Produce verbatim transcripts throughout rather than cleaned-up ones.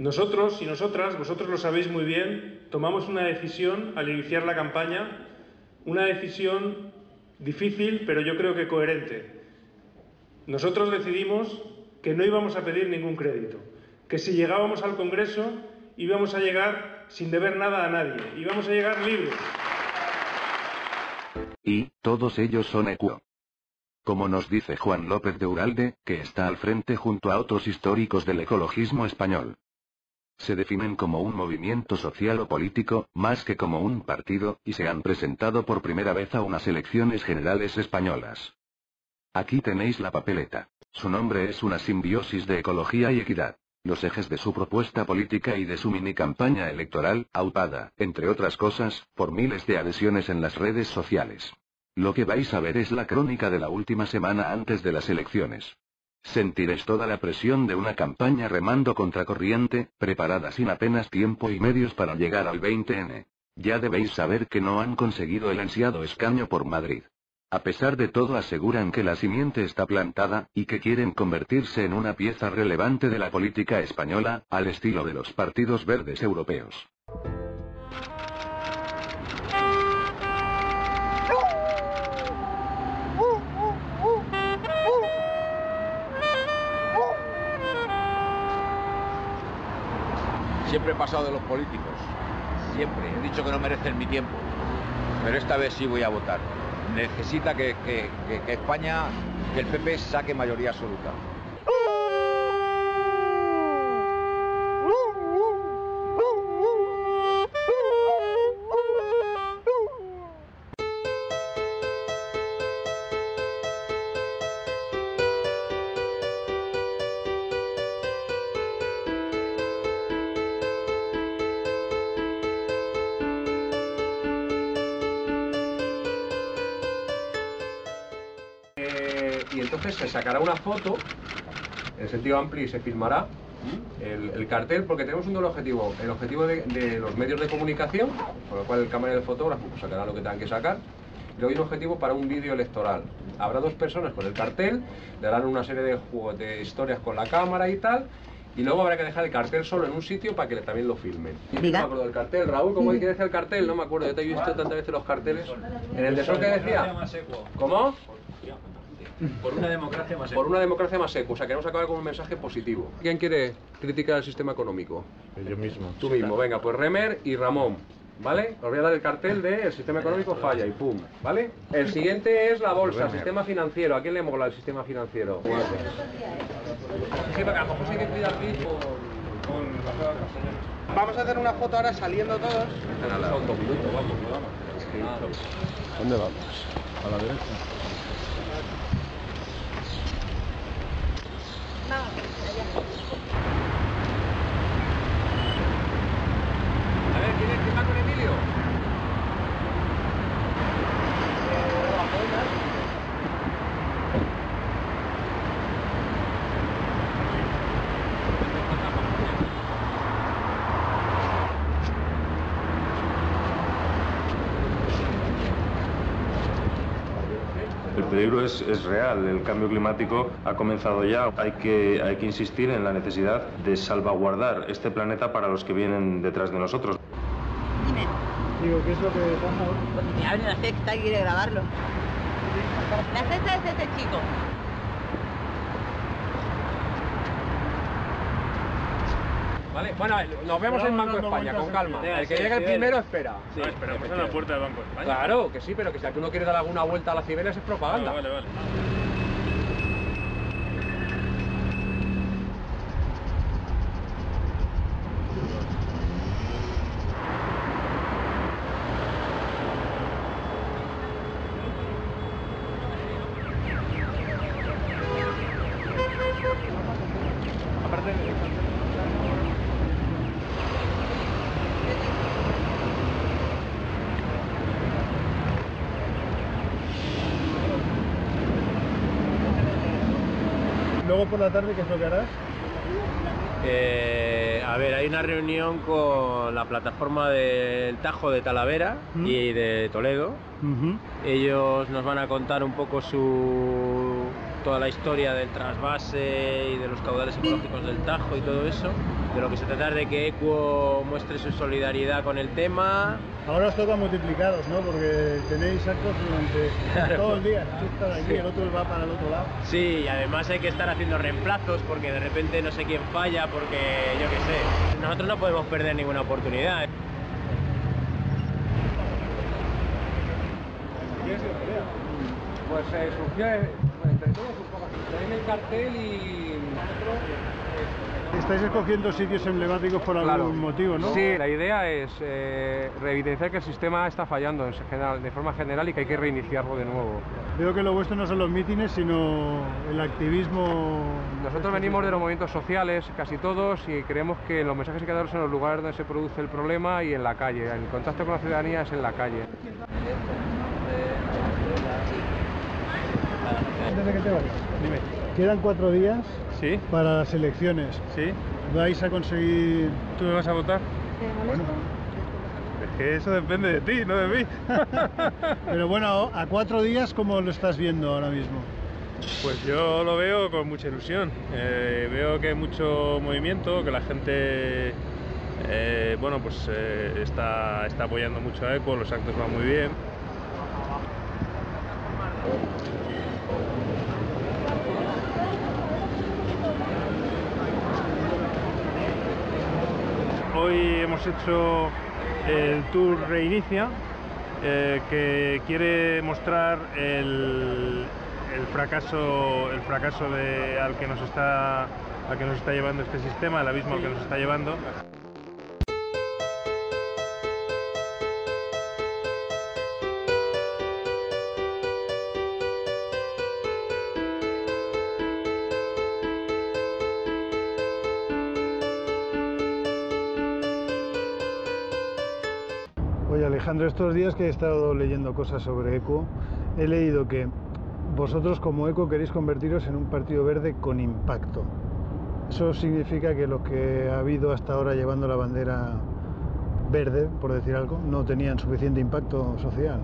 Nosotros y nosotras, vosotros lo sabéis muy bien, tomamos una decisión al iniciar la campaña, una decisión difícil, pero yo creo que coherente. Nosotros decidimos que no íbamos a pedir ningún crédito, que si llegábamos al Congreso íbamos a llegar sin deber nada a nadie, íbamos a llegar libres. Y, todos ellos son equo. Como nos dice Juan López de Uralde, que está al frente junto a otros históricos del ecologismo español. Se definen como un movimiento social o político, más que como un partido, y se han presentado por primera vez a unas elecciones generales españolas. Aquí tenéis la papeleta. Su nombre es una simbiosis de ecología y equidad. Los ejes de su propuesta política y de su mini campaña electoral, aupada, entre otras cosas, por miles de adhesiones en las redes sociales. Lo que vais a ver es la crónica de la última semana antes de las elecciones. Sentiréis toda la presión de una campaña remando contracorriente, preparada sin apenas tiempo y medios para llegar al veinte ene. Ya debéis saber que no han conseguido el ansiado escaño por Madrid. A pesar de todo aseguran que la simiente está plantada, y que quieren convertirse en una pieza relevante de la política española, al estilo de los partidos verdes europeos. Siempre he pasado de los políticos, siempre, he dicho que no merecen mi tiempo, pero esta vez sí voy a votar. Necesita que, que, que, que España, que el P P saque mayoría absoluta. Y entonces se sacará una foto, en sentido amplio, y se filmará el, el cartel, porque tenemos un doble objetivo. El objetivo de, de los medios de comunicación, por lo cual el cámara y el fotógrafo pues, sacarán lo que tengan que sacar. Y luego hay un objetivo para un vídeo electoral. Habrá dos personas con el cartel, le darán una serie de, juegos, de historias con la cámara y tal, y luego habrá que dejar el cartel solo en un sitio para que también lo filmen. No me acuerdo del cartel, Raúl, ¿cómo hay que decir el cartel? No me acuerdo, yo te he visto tantas veces los carteles. En el de Sol que decía. ¿Cómo? Por una democracia más eco. Por una democracia más eco, o sea, queremos acabar con un mensaje positivo. ¿Quién quiere criticar el sistema económico? Yo mismo. Tú mismo, venga, pues Remer y Ramón, ¿vale? Os voy a dar el cartel de el sistema económico falla y pum, ¿vale? El siguiente es la bolsa, el sistema financiero. ¿A quién le mola el sistema financiero? Sí, porque a lo mejor sí hay que cuidar aquí con... Vamos a hacer una foto ahora saliendo todos. Son dos minutos, vamos, vamos. ¿Dónde vamos? ¿A la derecha? Vamos, allá. A ver, ¿quién es que va con Emilio? El peligro es, es real, el cambio climático ha comenzado ya. Hay que, hay que insistir en la necesidad de salvaguardar este planeta para los que vienen detrás de nosotros. Dime. Digo, ¿qué es lo que pasa? Porque me abre la sexta y quiere grabarlo. La sexta es este chico. Vale, bueno, nos vemos en Banco España, con calma. El que llegue el primero espera. Sí, no, esperamos en la puerta del Banco España. Claro, que sí, pero que si alguno quiere dar alguna vuelta a las Cibeles es propaganda. Vale, vale, vale. Aparte de... Luego por la tarde, ¿qué es lo que harás? Eh, a ver, hay una reunión con la plataforma del Tajo de Talavera ¿Mm? y de Toledo. Uh-huh. Ellos nos van a contar un poco su, toda la historia del trasvase y de los caudales ecológicos del Tajo y todo eso. De lo que se trata es de que Equo muestre su solidaridad con el tema. Ahora os toca multiplicados, ¿no? Porque tenéis actos durante claro, todo el día. Tú estás aquí, sí. El otro va para el otro lado. Sí, y además hay que estar haciendo reemplazos porque de repente no sé quién falla, porque yo qué sé. Nosotros no podemos perder ninguna oportunidad. Pues eh, surgió pues, entre todos un poco así. Traen el cartel y nosotros... Eh, Estáis escogiendo sitios emblemáticos por algún claro. motivo, ¿no? Sí, la idea es eh, reevidenciar que el sistema está fallando en general, de forma general y que hay que reiniciarlo de nuevo. Veo que lo vuestro no son los mítines, sino el activismo... Nosotros venimos de los movimientos sociales, casi todos, y creemos que los mensajes hay que darlos en los lugares donde se produce el problema y en la calle. El contacto con la ciudadanía es en la calle. Antes de que te vayas, dime. Quedan cuatro días ¿Sí? para las elecciones. ¿Sí? ¿Vais a conseguir...? ¿Tú me vas a votar? Bueno. Es que eso depende de ti, no de mí. Pero bueno, a cuatro días, ¿cómo lo estás viendo ahora mismo? Pues yo lo veo con mucha ilusión. Eh, veo que hay mucho movimiento, que la gente eh, bueno, pues, eh, está, está apoyando mucho a Equo, los actos van muy bien. Hoy hemos hecho el Tour Reinicia, eh, que quiere mostrar el, el fracaso, el fracaso de, al que nos está, al que nos está llevando este sistema, el abismo al que nos está llevando. Oye Alejandro, estos días que he estado leyendo cosas sobre Equo, he leído que vosotros como Equo queréis convertiros en un partido verde con impacto. Eso significa que los que ha habido hasta ahora llevando la bandera verde, por decir algo, no tenían suficiente impacto social.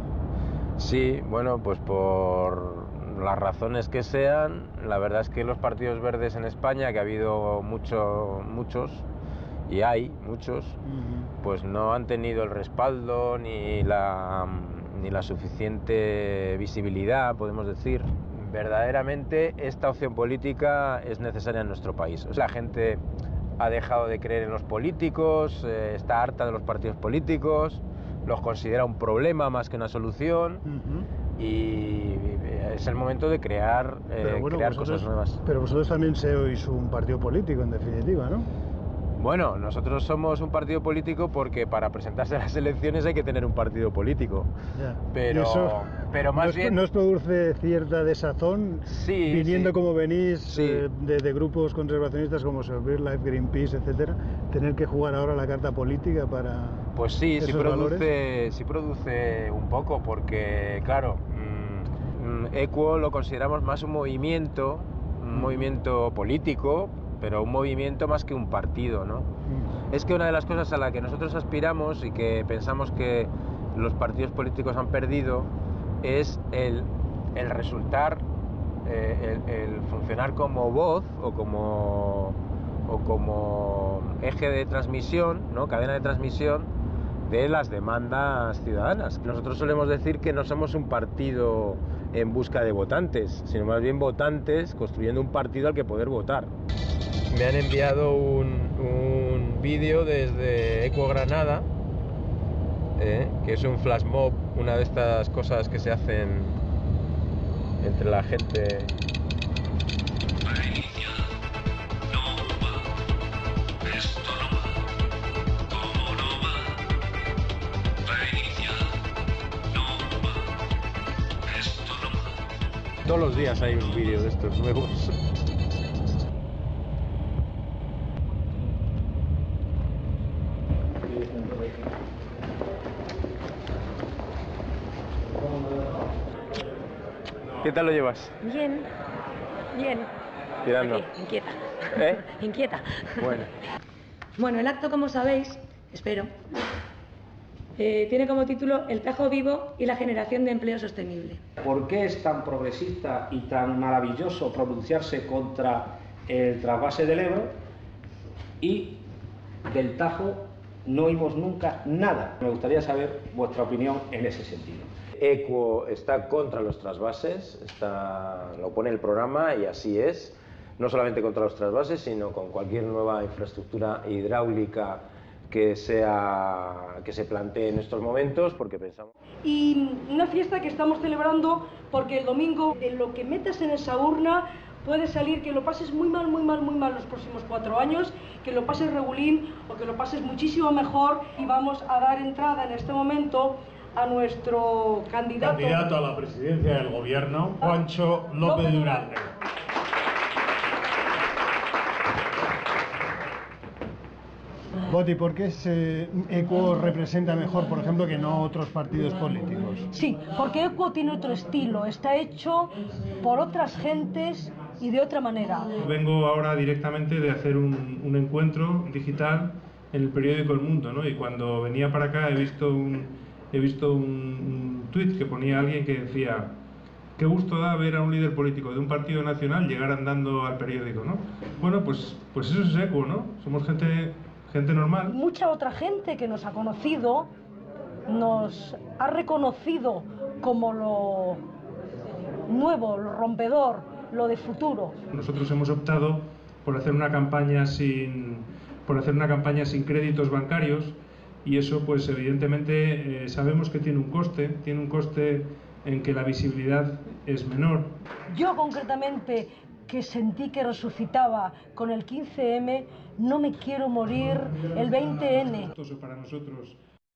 Sí, bueno, pues por las razones que sean, la verdad es que los partidos verdes en España, que ha habido mucho, muchos, y hay muchos, uh-huh. pues no han tenido el respaldo ni la, ni la suficiente visibilidad, podemos decir. Verdaderamente esta opción política es necesaria en nuestro país. La gente ha dejado de creer en los políticos, eh, está harta de los partidos políticos, los considera un problema más que una solución, uh-huh. y es el momento de crear, eh, bueno, crear vosotros, cosas nuevas. Pero vosotros también sois un partido político, en definitiva, ¿no? Bueno, nosotros somos un partido político porque para presentarse a las elecciones hay que tener un partido político. Ya. Pero, eso pero más ¿nos, bien... ¿Nos produce cierta desazón? Sí, viniendo sí. como venís sí. eh, de, de grupos conservacionistas como BirdLife, Greenpeace, etcétera, tener que jugar ahora la carta política para Pues sí, esos sí produce, valores? sí produce un poco, porque claro, mmm, Equo lo consideramos más un movimiento, un mm. movimiento político, pero un movimiento más que un partido, ¿no? Mm. Es que una de las cosas a la que nosotros aspiramos y que pensamos que los partidos políticos han perdido es el, el resultar, eh, el, el funcionar como voz o como, o como eje de transmisión, ¿no? Cadena de transmisión de las demandas ciudadanas. Nosotros solemos decir que no somos un partido en busca de votantes, sino más bien votantes construyendo un partido al que poder votar. Me han enviado un, un vídeo desde Equo Granada, eh, que es un flash mob, una de estas cosas que se hacen entre la gente. Todos los días hay un vídeo de estos nuevos. ¿Qué tal lo llevas? Bien, bien. Tirando. Aquí, inquieta. ¿Eh? Inquieta. Bueno. Bueno, el acto, como sabéis, espero, eh, tiene como título El Tajo vivo y la generación de empleo sostenible. ¿Por qué es tan progresista y tan maravilloso pronunciarse contra el trasvase del Ebro? Y del Tajo no oímos nunca nada. Me gustaría saber vuestra opinión en ese sentido. Equo está contra los trasvases, está, lo pone el programa y así es. No solamente contra los trasvases, sino con cualquier nueva infraestructura hidráulica que, sea, que se plantee en estos momentos, porque pensamos... Y una fiesta que estamos celebrando porque el domingo, de lo que metas en esa urna, puede salir que lo pases muy mal, muy mal, muy mal los próximos cuatro años, que lo pases regulín o que lo pases muchísimo mejor. Y vamos a dar entrada en este momento a nuestro candidato, candidato a la presidencia del gobierno, Juancho López de Uralde. Boti, ¿por qué se, Equo representa mejor, por ejemplo, que no otros partidos políticos? Sí, porque Equo tiene otro estilo, está hecho por otras gentes y de otra manera. Vengo ahora directamente de hacer un, un encuentro digital en el periódico El Mundo, ¿no? Y cuando venía para acá he visto un, he visto un, un tuit que ponía alguien que decía: qué gusto da ver a un líder político de un partido nacional llegar andando al periódico, ¿no? Bueno, pues, pues eso es Equo, ¿no? Somos gente... gente normal. Mucha otra gente que nos ha conocido, nos ha reconocido como lo nuevo, lo rompedor, lo de futuro. Nosotros hemos optado por hacer una campaña sin, por hacer una campaña sin créditos bancarios, y eso pues evidentemente eh, sabemos que tiene un coste, tiene un coste en que la visibilidad es menor. Yo concretamente, que sentí que resucitaba con el quince eme, no me quiero morir el veinte ene. Para nosotros.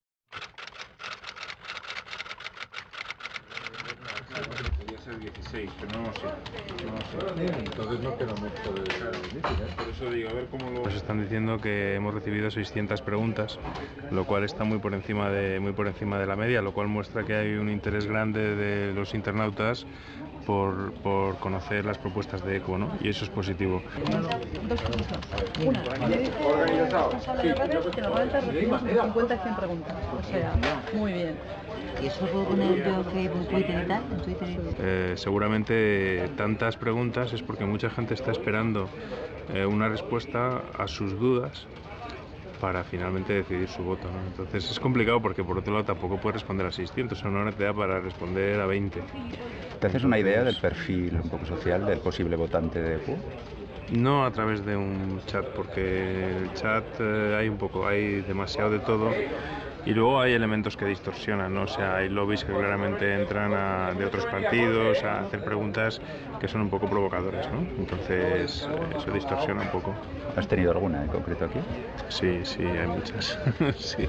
Podría ser dieciséis, pero no lo sé. No lo sé. Entonces no queda mucho de... Por eso digo, a ver cómo lo... Nos están diciendo que hemos recibido seiscientas preguntas, lo cual está muy por encima de muy por encima de la media, lo cual muestra que hay un interés grande de los internautas por, por conocer las propuestas de Equo, ¿no? Y eso es positivo. Dos cosas. Una, me dice el responsable de redes que normalmente recibimos cincuenta y cien preguntas. O sea, muy bien. ¿Y eso puedo poner yo en Facebook, Twitter y tal? ¿En Twitter y... Eh, seguramente tantas preguntas es porque mucha gente está esperando eh, una respuesta a sus dudas para finalmente decidir su voto, ¿no? Entonces es complicado porque por otro lado tampoco puedes responder a seiscientos, o no te da para responder a veinte. ¿Te haces una idea del perfil un poco social del posible votante de Equo? No a través de un chat, porque en el chat eh, hay un poco, hay demasiado de todo. Y luego hay elementos que distorsionan, ¿no? O sea, hay lobbies que claramente entran a, de otros partidos a hacer preguntas que son un poco provocadoras, ¿no? Entonces, eso distorsiona un poco. ¿Has tenido alguna en concreto aquí? Sí, sí, hay muchas. Sí.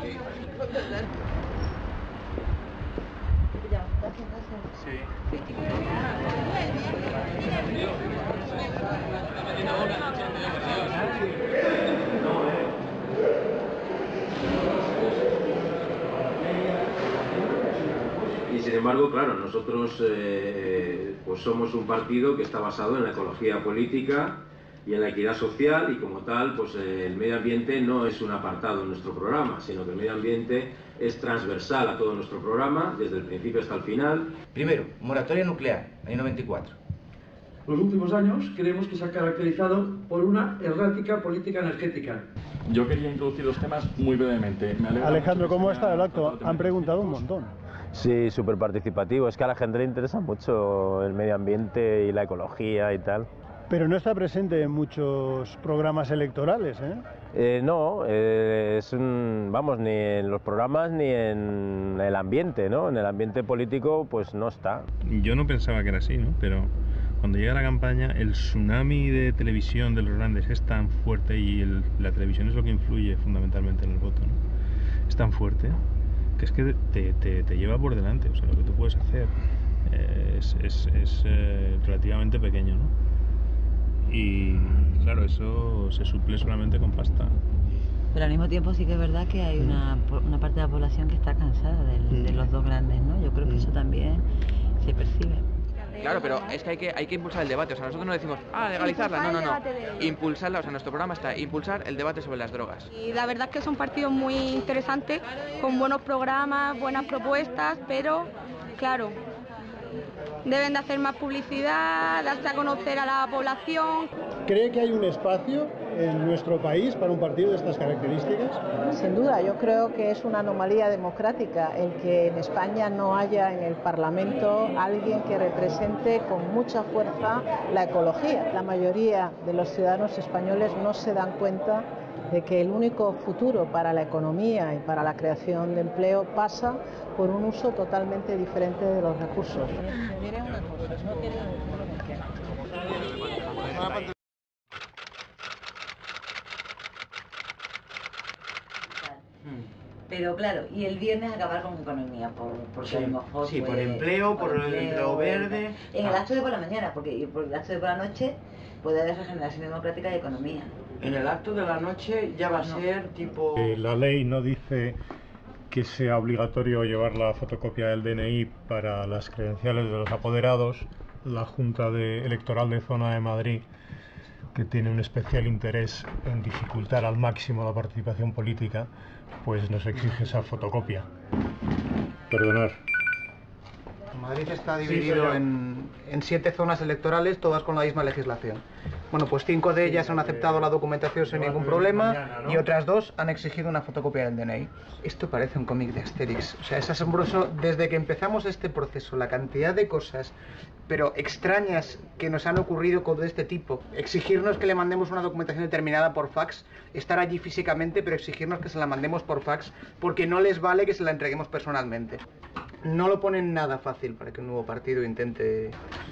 Y sin embargo, claro, nosotros eh, pues somos un partido que está basado en la ecología política y en la equidad social, y como tal, pues eh, el medio ambiente no es un apartado en nuestro programa, sino que el medio ambiente es transversal a todo nuestro programa, desde el principio hasta el final. Primero, moratoria nuclear, año noventa y cuatro. Los últimos años creemos que se ha caracterizado por una errática política energética. Yo quería introducir dos temas muy brevemente. Me Alejandro, ¿cómo está el acto? Han preguntado un montón. Sí, súper participativo. Es que a la gente le interesa mucho el medio ambiente y la ecología y tal. Pero no está presente en muchos programas electorales, ¿eh? Eh, no, eh, es un, vamos, ni en los programas ni en el ambiente, ¿no? En el ambiente político, pues no está. Yo no pensaba que era así, ¿no? Pero cuando llega la campaña, el tsunami de televisión de los grandes es tan fuerte, y el, la televisión es lo que influye fundamentalmente en el voto, ¿no? Es tan fuerte que es que te, te, te lleva por delante. O sea, lo que tú puedes hacer eh, es, es, es eh, relativamente pequeño, ¿no? Y claro, eso se suple solamente con pasta. Pero al mismo tiempo sí que es verdad que hay una, una parte de la población que está cansada de, de los dos grandes, ¿no? Yo creo que eso también se percibe. Claro, pero es que hay que, hay que impulsar el debate. O sea, nosotros no decimos, ah, legalizarla. No, no, no. Impulsarla. O sea, nuestro programa está impulsar el debate sobre las drogas. Y la verdad es que son partidos muy interesantes, con buenos programas, buenas propuestas, pero, claro, deben de hacer más publicidad, darse a conocer a la población. ¿Cree que hay un espacio en nuestro país para un partido de estas características? Sin duda, yo creo que es una anomalía democrática el que en España no haya en el Parlamento alguien que represente con mucha fuerza la ecología. La mayoría de los ciudadanos españoles no se dan cuenta de que el único futuro para la economía y para la creación de empleo pasa por un uso totalmente diferente de los recursos. Diré una cosa, no quiero Pero claro, y el viernes acabar con economía, por, porque Sí, a lo mejor sí, pues, por empleo, por el empleo verde. En el Ah. acto de por la mañana, porque por el acto de por la noche puede haber regeneración democrática y economía. En el acto de la noche ya va a ser tipo... Eh, la ley no dice que sea obligatorio llevar la fotocopia del D N I para las credenciales de los apoderados. La Junta de- Electoral de Zona de Madrid, que tiene un especial interés en dificultar al máximo la participación política, pues nos exige esa fotocopia. Perdonar. Madrid está Sí, dividido soy yo. en, en siete zonas electorales, todas con la misma legislación. Bueno, pues cinco de ellas han aceptado la documentación sin ningún problema mañana, ¿no? y otras dos han exigido una fotocopia del D N I. Esto parece un cómic de Asterix. O sea, es asombroso desde que empezamos este proceso, la cantidad de cosas, pero extrañas, que nos han ocurrido con de este tipo. Exigirnos que le mandemos una documentación determinada por fax, estar allí físicamente, pero exigirnos que se la mandemos por fax porque no les vale que se la entreguemos personalmente. No lo ponen nada fácil para que un nuevo partido intente...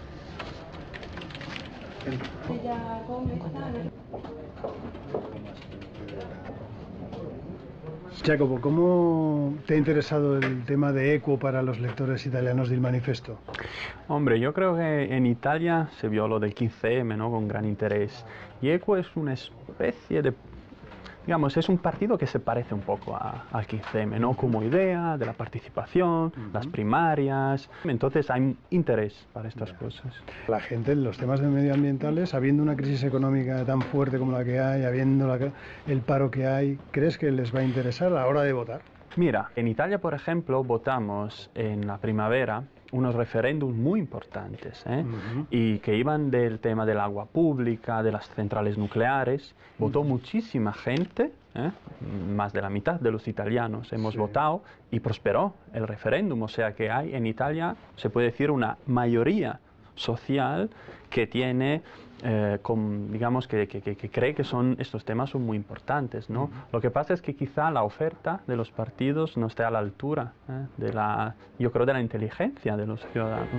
Jacopo, ¿cómo te ha interesado el tema de Equo para los lectores italianos del manifiesto? Hombre, yo creo que en Italia se vio lo del quince eme, ¿no?, con gran interés. Y Equo es una especie de, digamos, es un partido que se parece un poco a- al quince eme, ¿no?, como idea de la participación, las primarias. Entonces hay interés para estas cosas. La gente en los temas de medioambientales, habiendo una crisis económica tan fuerte como la que hay, habiendo la que- el paro que hay, ¿crees que les va a interesar a la hora de votar? Mira, en Italia, por ejemplo, votamos en la primavera unos referéndums muy importantes, ¿eh? Y que iban del tema del agua pública, de las centrales nucleares. Votó muchísima gente, ¿eh? Más de la mitad de los italianos hemos Sí. votado y prosperó el referéndum. O sea que hay en Italia, se puede decir, una mayoría social que tiene, eh, con, digamos, que, que- que- que cree que son, estos temas son muy importantes, ¿no? Lo que pasa es que quizá la oferta de los partidos no esté a la altura, ¿eh? de la, yo creo, de la inteligencia de los ciudadanos.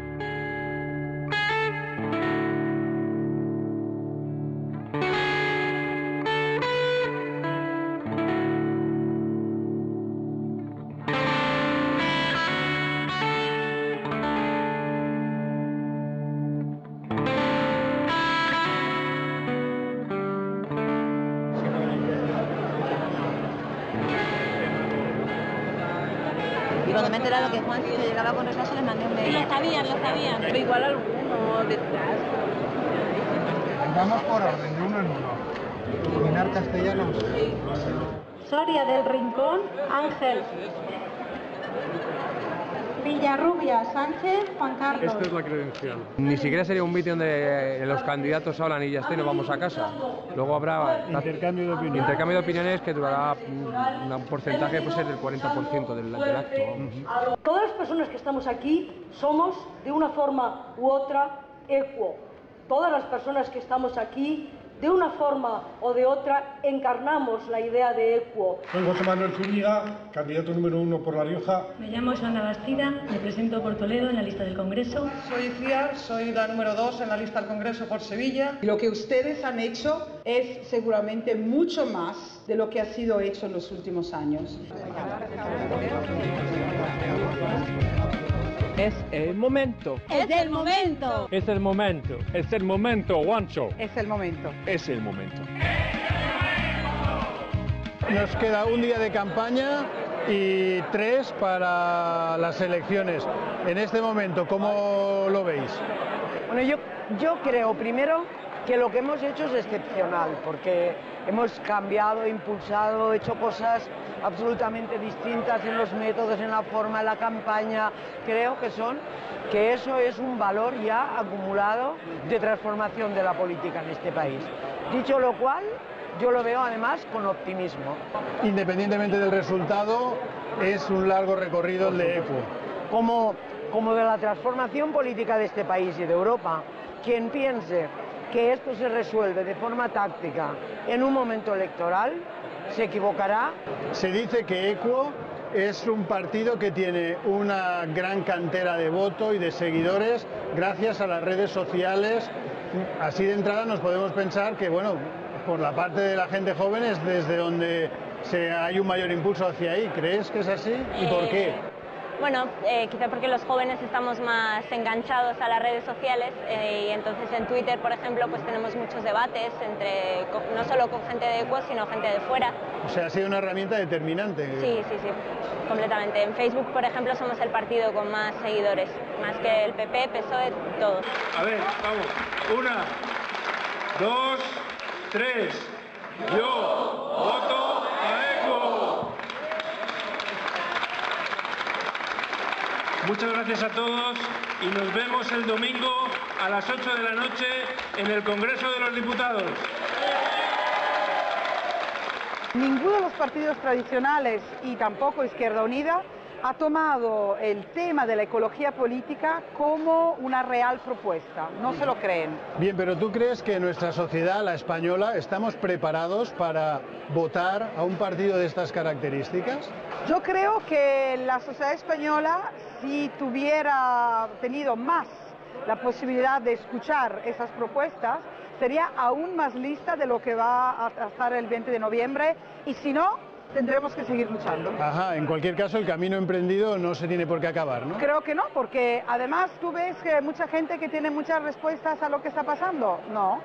Y cuando me he enterado que Juan se llegaba con retraso, les mandé un mail. Lo sabían, lo sabían. Pero igual alguno detrás. Vamos por orden, de uno en uno. Dominar castellanos. Soria del Rincón, Ángel. Villarrubia, Sánchez, Juan Carlos. Esta es la credencial. Ni siquiera sería un vídeo donde los candidatos hablan y ya está y nos vamos a casa. Luego habrá intercambio de opiniones. Intercambio de opiniones que durará mm, un porcentaje, puede ser del cuarenta por ciento del, del acto. vamos. Todas las personas que estamos aquí somos, de una forma u otra, equo. Todas las personas que estamos aquí, de una forma o de otra, encarnamos la idea de equo. Soy José Manuel Zúñiga, candidato número uno por La Rioja. Me llamo Joana Bastida, me presento por Toledo en la lista del Congreso. Soy Ciar, soy la número dos en la lista del Congreso por Sevilla. Lo que ustedes han hecho es seguramente mucho más de lo que ha sido hecho en los últimos años. Es el momento. Es el momento. Es el momento. Es el momento, Juancho. Es el momento. Es el momento. Nos queda un día de campaña y tres para las elecciones. En este momento, ¿cómo lo veis? Bueno, yo, yo creo primero que lo que hemos hecho es excepcional, porque hemos cambiado, impulsado, hecho cosas absolutamente distintas en los métodos, en la forma, en la campaña. Creo que son, que eso es un valor ya acumulado de transformación de la política en este país. Dicho lo cual, yo lo veo además con optimismo. Independientemente del resultado, es un largo recorrido el de Equo. Como, como de la transformación política de este país y de Europa, quien piense que esto se resuelve de forma táctica en un momento electoral, se equivocará. Se dice que Equo es un partido que tiene una gran cantera de voto y de seguidores gracias a las redes sociales. Así de entrada nos podemos pensar que, bueno, por la parte de la gente joven es desde donde se, hay un mayor impulso hacia ahí. ¿Crees que es así? ¿Y por qué? Bueno, eh, quizá porque los jóvenes estamos más enganchados a las redes sociales eh, y entonces en Twitter, por ejemplo, pues tenemos muchos debates entre no solo con gente de Equo, sino gente de fuera. O sea, ha sido una herramienta determinante. Sí, sí, sí, completamente. En Facebook, por ejemplo, somos el partido con más seguidores, más que el P P, P S O E, todo. A ver, vamos. Una, dos, tres. Yo voto a Equo. Muchas gracias a todos y nos vemos el domingo a las ocho de la noche en el Congreso de los Diputados. Ninguno de los partidos tradicionales y tampoco Izquierda Unida ha tomado el tema de la ecología política como una real propuesta. No se lo creen. Bien, pero ¿tú crees que en nuestra sociedad, la española, estamos preparados para votar a un partido de estas características? Yo creo que la sociedad española, si tuviera tenido más la posibilidad de escuchar esas propuestas, sería aún más lista de lo que va a estar el veinte de noviembre, y si no, tendremos que seguir luchando. Ajá, en cualquier caso el camino emprendido no se tiene por qué acabar, ¿no? Creo que no, porque además tú ves que hay mucha gente que tiene muchas respuestas a lo que está pasando. No.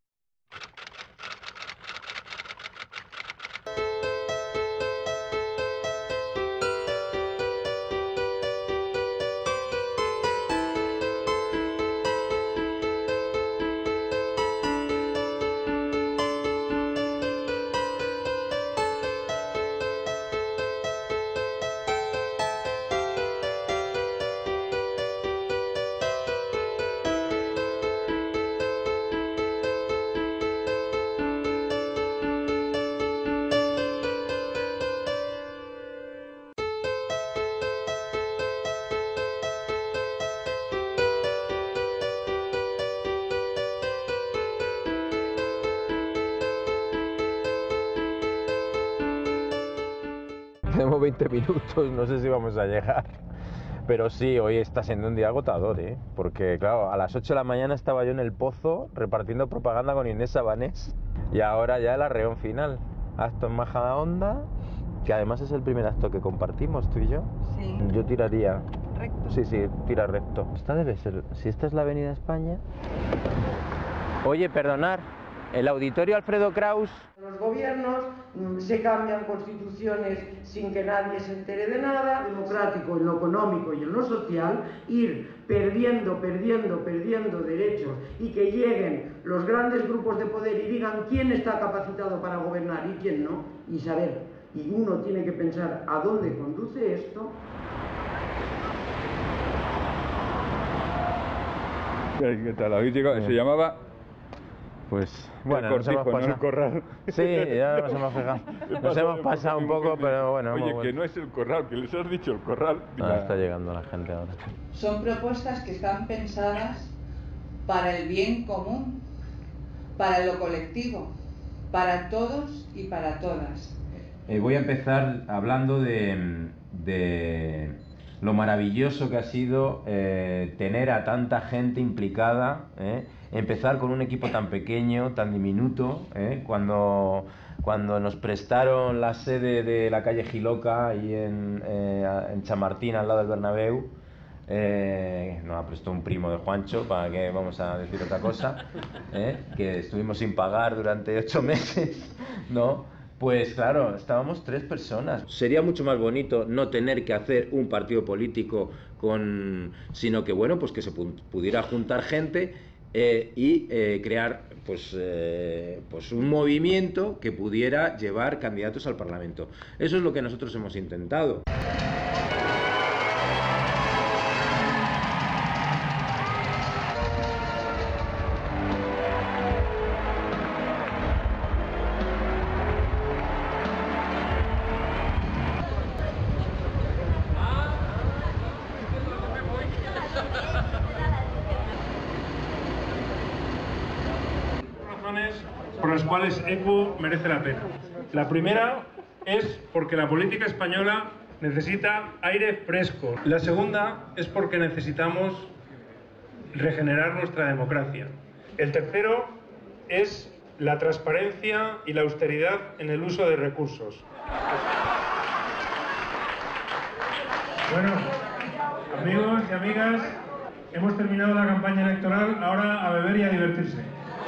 Tenemos veinte minutos, no sé si vamos a llegar. Pero sí, hoy está siendo un día agotador, ¿eh? Porque claro, a las ocho de la mañana estaba yo en el Pozo repartiendo propaganda con Inés Sabanés y ahora ya el arreón final. Acto en Majadahonda, que además es el primer acto que compartimos tú y yo. Sí. Yo tiraría... Recto. Sí, sí, tira recto. Esta debe ser... Si esta es la Avenida España... Oye, perdonar, el Auditorio Alfredo Kraus... Los gobiernos se cambian constituciones sin que nadie se entere de nada. Democrático, en lo económico y en lo social, ir perdiendo, perdiendo, perdiendo derechos y que lleguen los grandes grupos de poder y digan quién está capacitado para gobernar y quién no, y saber, y uno tiene que pensar a dónde conduce esto. ¿Qué tal? ¿Habéis llegado? Se llamaba... Pues bueno, el cortijo, nos hemos pasado. ¿no? El corral. Sí, ya nos hemos fijado. Nos hemos pasado un poco, pero bueno. Oye, bueno. que no es el corral, que les has dicho el corral. Ah, la... está llegando la gente ahora. Son propuestas que están pensadas para el bien común, para lo colectivo, para todos y para todas. Eh, voy a empezar hablando de, de lo maravilloso que ha sido eh, tener a tanta gente implicada, eh, empezar con un equipo tan pequeño, tan diminuto, eh, cuando, cuando nos prestaron la sede de la calle Giloca y en, eh, en Chamartín, al lado del Bernabéu. Eh, nos ha prestado un primo de Juancho, para que vamos a decir otra cosa, eh, que estuvimos sin pagar durante ocho meses, ¿no? Pues claro, estábamos tres personas. Sería mucho más bonito no tener que hacer un partido político con, sino que bueno, pues que se pudiera juntar gente eh, y eh, crear pues, eh, pues un movimiento que pudiera llevar candidatos al Parlamento. Eso es lo que nosotros hemos intentado. Por las cuales ECUO merece la pena. La primera es porque la política española necesita aire fresco. La segunda es porque necesitamos regenerar nuestra democracia. El tercero es la transparencia y la austeridad en el uso de recursos. Bueno, amigos y amigas, hemos terminado la campaña electoral, ahora a beber y a divertirse.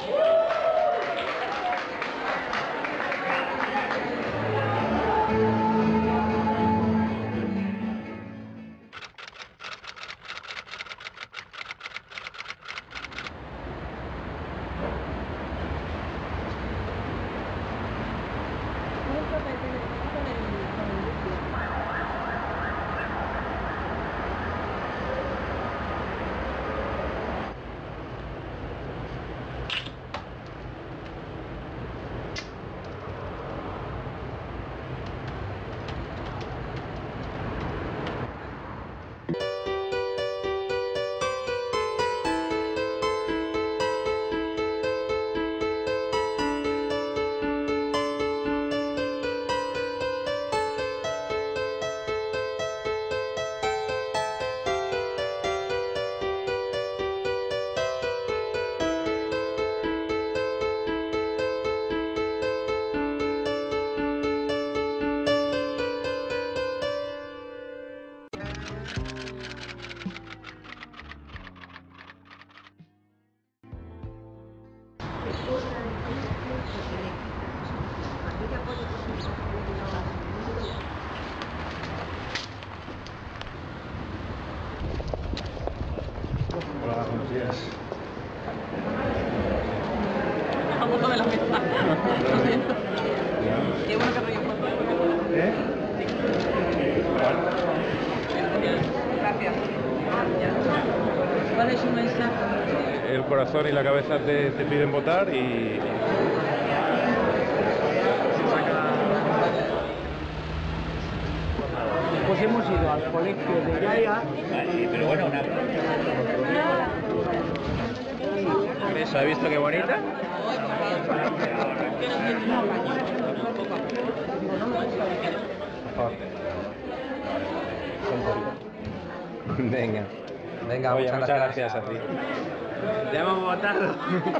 Hola, buenos días. Vamos a ver la mesa. Lo siento. Qué bueno que rollo foto. ¿Eh? Gracias. ¿Cuál es su mensaje? El corazón y la cabeza te, te piden votar y... Pues hemos ido al colegio de Gaia. Pero bueno, una... ¿Eso ha visto qué bonita? Venga. Venga, Oye, muchas, muchas gracias. gracias a ti. Ya hemos votado.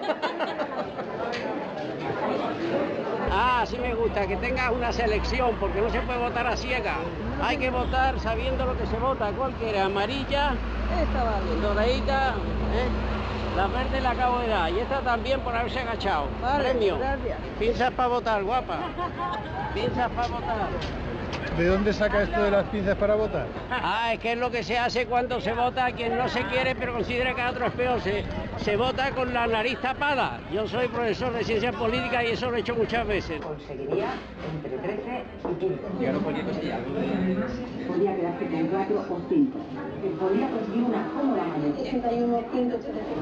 Ah, sí me gusta, que tenga una selección, porque no se puede votar a ciega. Hay que votar sabiendo lo que se vota. ¿Cuál quiere? Amarilla, esta vale, doradita, ¿eh? La verde la acabo de dar, y esta también por haberse agachado. Vale, premio. Gracias. Pinzas para votar, guapa. Pinzas para votar. ¿De dónde saca esto de las pinzas para votar? Ah, es que es lo que se hace cuando se vota a quien no se quiere, pero considera que a otro es peor. Se, se vota con la nariz tapada. Yo soy profesor de ciencias políticas y eso lo he hecho muchas veces. Conseguiría entre trece y quince. Llegaron cualquier cosilla. Podría quedarse con cuatro o cinco. Podría conseguir una cómoda mayoría. ochenta y uno, ciento ochenta y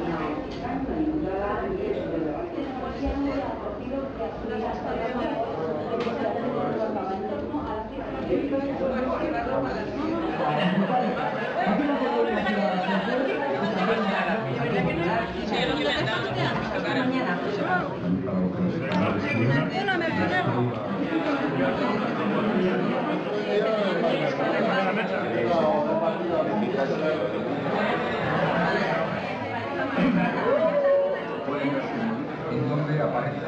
En donde aparece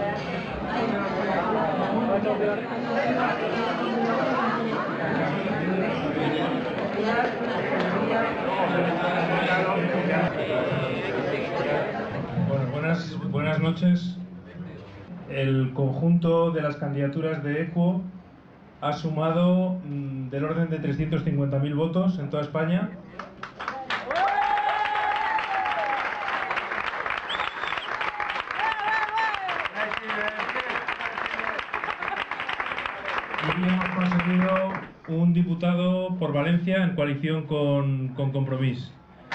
Bueno, buenas, buenas noches. El conjunto de las candidaturas de ECUO ha sumado mmm, del orden de trescientos cincuenta mil votos en toda España. Y hemos conseguido un diputado por Valencia en coalición con, con Compromís.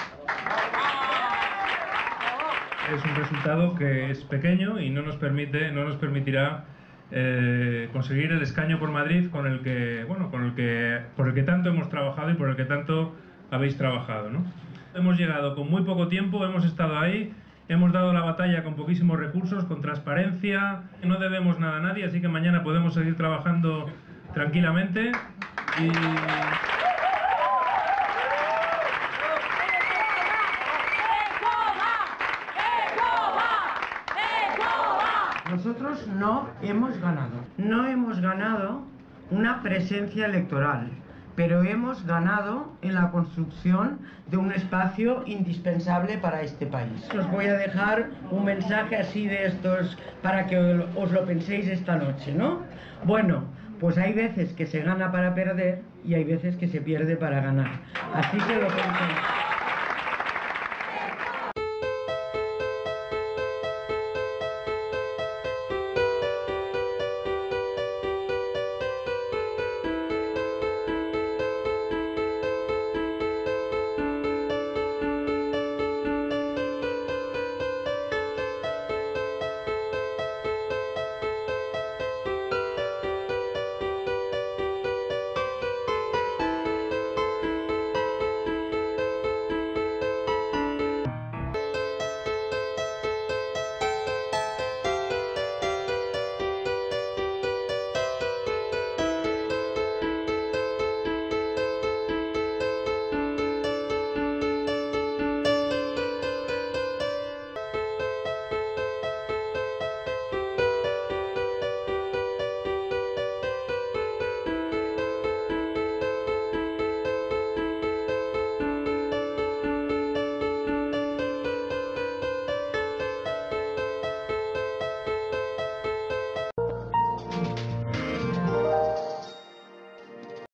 Es un resultado que es pequeño y no nos permite, no nos permitirá eh, conseguir el escaño por Madrid con el que, bueno, con el que, por el que tanto hemos trabajado y por el que tanto habéis trabajado, ¿no? Hemos llegado con muy poco tiempo, hemos estado ahí, hemos dado la batalla con poquísimos recursos, con transparencia, no debemos nada a nadie, así que mañana podemos seguir trabajando tranquilamente y... Nosotros no hemos ganado. No hemos ganado una presencia electoral, pero hemos ganado en la construcción de un espacio indispensable para este país. Os voy a dejar un mensaje así de estos para que os lo penséis esta noche, ¿no? Bueno, pues hay veces que se gana para perder y hay veces que se pierde para ganar. Así que lo pensé.